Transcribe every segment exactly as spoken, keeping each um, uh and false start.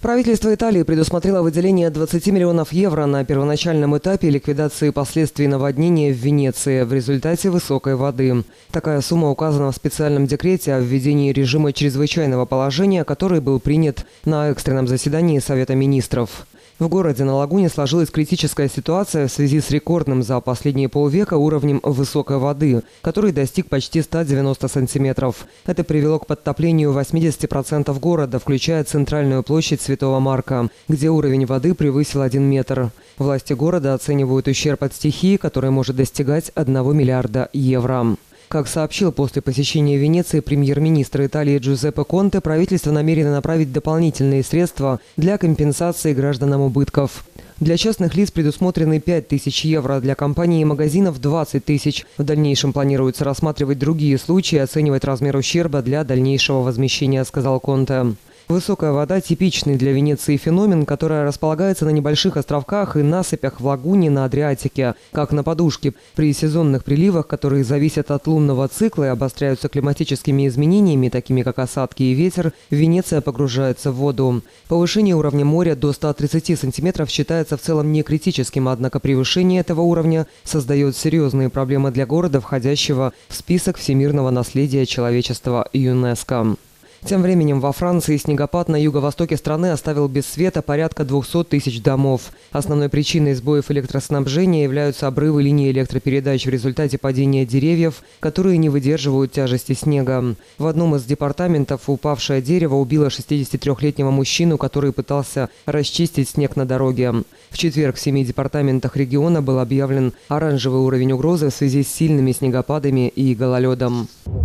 Правительство Италии предусмотрело выделение двадцати миллионов евро на первоначальном этапе ликвидации последствий наводнения в Венеции в результате высокой воды. Такая сумма указана в специальном декрете о введении режима чрезвычайного положения, который был принят на экстренном заседании Совета министров. В городе на Лагуне сложилась критическая ситуация в связи с рекордным за последние полвека уровнем высокой воды, который достиг почти ста девяноста сантиметров. Это привело к подтоплению восьмидесяти процентов города, включая центральную площадь Святого Марка, где уровень воды превысил один метр. Власти города оценивают ущерб от стихии, который может достигать одного миллиарда евро. Как сообщил после посещения Венеции премьер-министр Италии Джузеппе Конте, правительство намерено направить дополнительные средства для компенсации гражданам убытков. Для частных лиц предусмотрены пять тысяч евро, для компаний и магазинов – двадцать тысяч. В дальнейшем планируется рассматривать другие случаи и оценивать размер ущерба для дальнейшего возмещения, сказал Конте. Высокая вода – типичный для Венеции феномен, который располагается на небольших островках и насыпях в лагуне на Адриатике, как на подушке. При сезонных приливах, которые зависят от лунного цикла и обостряются климатическими изменениями, такими как осадки и ветер, Венеция погружается в воду. Повышение уровня моря до ста тридцати сантиметров считается в целом не критическим, однако превышение этого уровня создает серьезные проблемы для города, входящего в список всемирного наследия человечества ЮНЕСКО. Тем временем во Франции снегопад на юго-востоке страны оставил без света порядка двухсот тысяч домов. Основной причиной сбоев электроснабжения являются обрывы линии электропередач в результате падения деревьев, которые не выдерживают тяжести снега. В одном из департаментов упавшее дерево убило шестидесятитрёхлетнего мужчину, который пытался расчистить снег на дороге. В четверг в семи департаментах региона был объявлен оранжевый уровень угрозы в связи с сильными снегопадами и гололедом.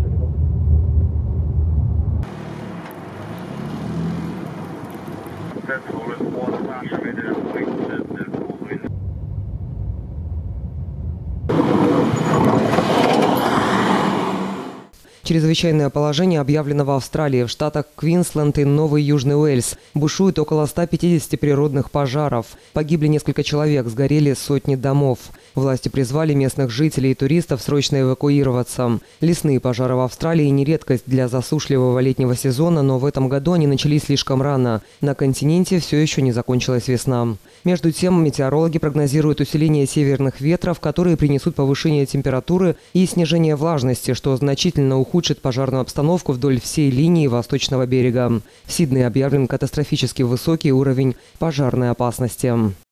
Чрезвычайное положение объявлено в Австралии, в штатах Квинсленд и Новый Южный Уэльс. Бушует около ста пятидесяти природных пожаров. Погибли несколько человек, сгорели сотни домов. Власти призвали местных жителей и туристов срочно эвакуироваться. Лесные пожары в Австралии не редкость для засушливого летнего сезона, но в этом году они начались слишком рано. На континенте все еще не закончилась весна. Между тем, метеорологи прогнозируют усиление северных ветров, которые принесут повышение температуры и снижение влажности, что значительно ухудшит пожарную обстановку вдоль всей линии восточного берега. В Сиднее объявлен катастрофически высокий уровень пожарной опасности.